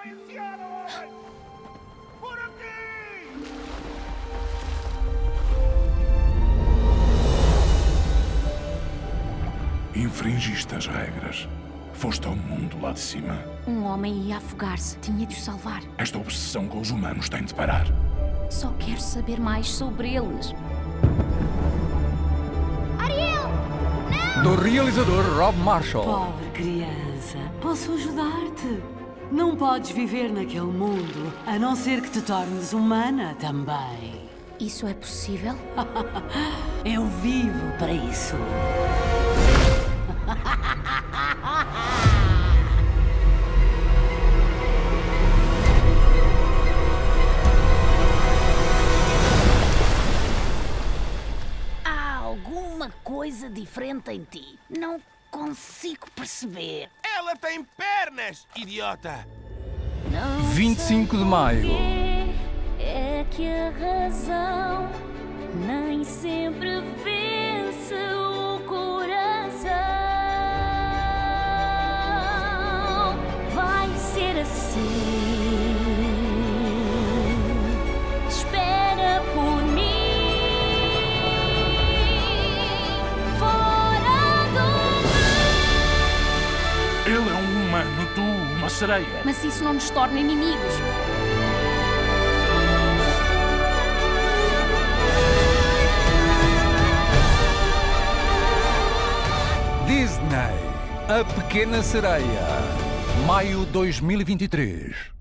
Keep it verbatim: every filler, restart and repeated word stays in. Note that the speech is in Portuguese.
Silenciado, homem! Por aqui! Infringiste as regras. Foste ao mundo lá de cima. Um homem ia afogar-se. Tinha de o salvar. Esta obsessão com os humanos tem de parar. Só quero saber mais sobre eles. Ariel! Não! Do realizador Rob Marshall. Pobre criança, posso ajudar-te? Não podes viver naquele mundo, a não ser que te tornes humana também. Isso é possível? Eu vivo para isso. Há alguma coisa diferente em ti. Não consigo perceber. Ela tem pernas, idiota! Não vinte e cinco de maio. É que a razão nem sempre vence o coração. Vai ser assim. Espera por mim. Fora do mar. Ele é um humano, tu uma sereia. Mas isso não nos torna inimigos. Disney, A Pequena Sereia, maio dois mil e vinte e três.